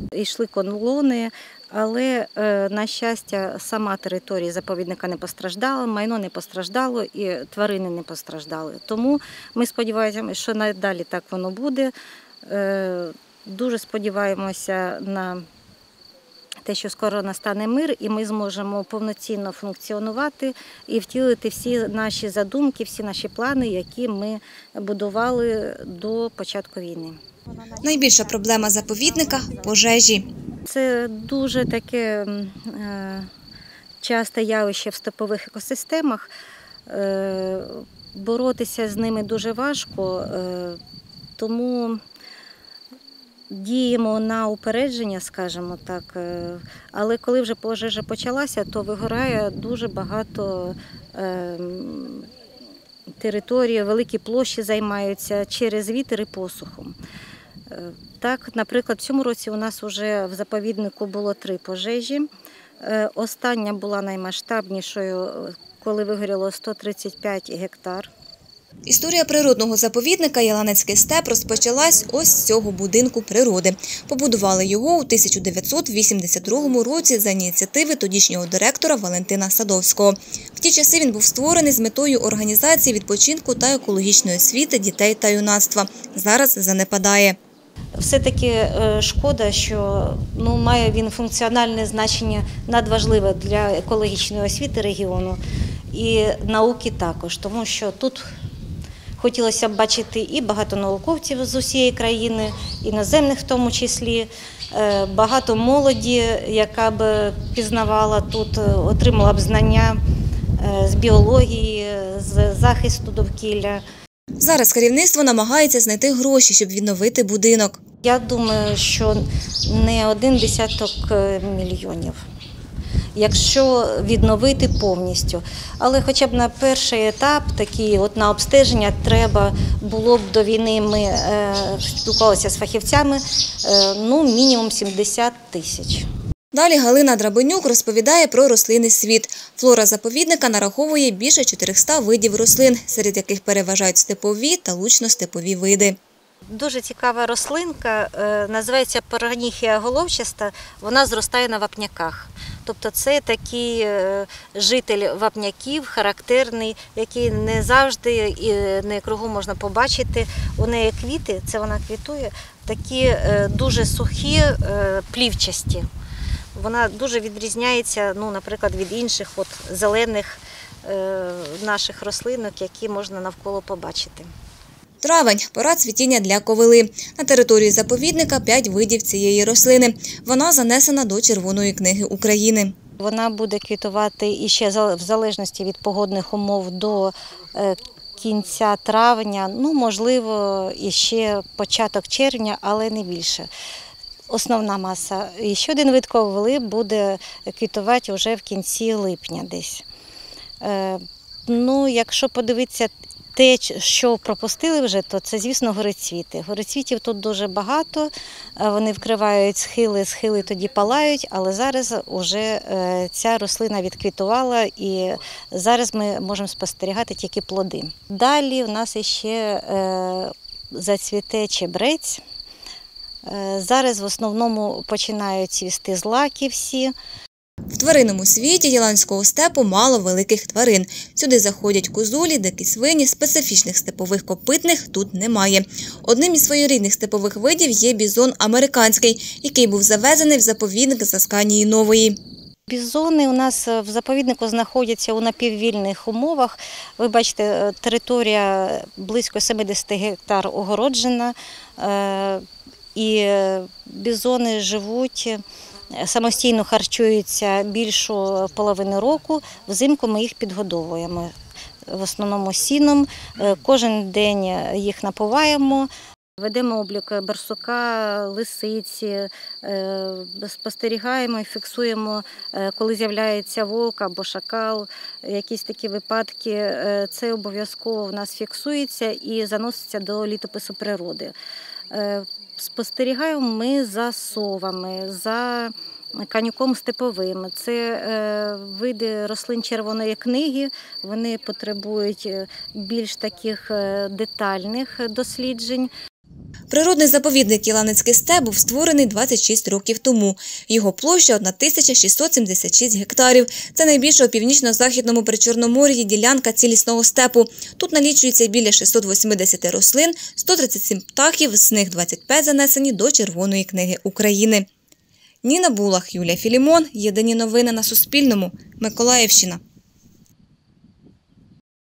Йшли колони, але, на щастя, сама територія заповідника не постраждала, майно не постраждало і тварини не постраждали. Тому ми сподіваємося, що надалі так воно буде. Дуже сподіваємося на те, що скоро настане мир, і ми зможемо повноцінно функціонувати і втілити всі наші задумки, всі наші плани, які ми будували до початку війни. Найбільша проблема заповідника – пожежі. Це дуже таке часте явище в степових екосистемах. Боротися з ними дуже важко, тому діємо на упередження, скажімо так, але коли вже пожежа почалася, то вигорає дуже багато територій, великі площі займаються через вітер і посуху. Так, наприклад, в цьому році у нас вже в заповіднику було 3 пожежі. Остання була наймасштабнішою, коли вигоріло 135 гектар. Історія природного заповідника «Яланецький степ» розпочалась ось з цього будинку природи. Побудували його у 1982 році за ініціативи тодішнього директора Валентина Садовського. В ті часи він був створений з метою організації відпочинку та екологічної освіти дітей та юнацтва. Зараз занепадає. Все-таки шкода, що має він функціональне значення надважливе для екологічної освіти регіону і науки також, тому що тут хотілося б бачити і багато науковців з усієї країни, іноземних в тому числі, багато молоді, яка б пізнавала тут, отримала б знання з біології, з захисту довкілля. Зараз керівництво намагається знайти гроші, щоб відновити будинок. Я думаю, що не 1 десяток мільйонів, якщо відновити повністю. Але хоча б на перший етап, такий на обстеження, треба було б до війни, ми спілкувалися з фахівцями, мінімум 70 тисяч. Далі Галина Драбенюк розповідає про рослинний світ. Флора заповідника нараховує більше 400 видів рослин, серед яких переважають степові та лучно-степові види. Дуже цікава рослинка, називається параніхія головчаста, вона зростає на вапняках. Тобто це такий житель вапняків, характерний, який не завжди і не кругом можна побачити. У неї квіти, це вона квітує, такі дуже сухі, плівчасті. Вона дуже відрізняється, наприклад, від інших зелених наших рослинок, які можна навколо побачити. Травень – пора цвітіння для ковили. На території заповідника 5 видів цієї рослини. Вона занесена до Червоної книги України. Вона буде квітувати іще в залежності від погодних умов до кінця травня, можливо, іще початок червня, але не більше. Основна маса. І ще один вид ковили буде квітувати вже в кінці липня десь. Якщо подивитися те, що пропустили вже, то це, звісно, горицвіти. Горицвітів тут дуже багато, вони вкривають схили тоді палають, але зараз вже ця рослина відквітувала і зараз ми можемо спостерігати тільки плоди. Далі у нас ще зацвіте чебрець. Зараз в основному починають цвісти злаки всі. В тваринному світі Яланського степу мало великих тварин. Сюди заходять козулі, дикі свині, специфічних степових копитних тут немає. Одним із своєрідних степових видів є бізон американський, який був завезений в заповідник з Асканії Нової. Бізони у нас в заповіднику знаходяться у напіввільних умовах. Ви бачите, територія близько 70 гектар огороджена, і бізони живуть, самостійно харчуються більшу половину року. Взимку ми їх підгодовуємо, в основному сіном. Кожен день їх напуваємо. Ведемо облік барсука, лисиці, спостерігаємо і фіксуємо, коли з'являється вовк або шакал, якісь такі випадки. Це обов'язково в нас фіксується і заноситься до літопису природи. Спостерігаємо ми за совами, за канюком степовим. Це види рослин Червоної книги, вони потребують більш таких детальних досліджень. Природний заповідник Яланецький степ був створений 26 років тому. Його площа – 1676 гектарів. Це найбільша у північно-західному Причорномор'ї ділянка цілісного степу. Тут налічується біля 680 рослин, 137 птахів, з них 25 занесені до Червоної книги України. Ніна Булах, Юлія Філімон. Єдині новини на Суспільному. Миколаївщина.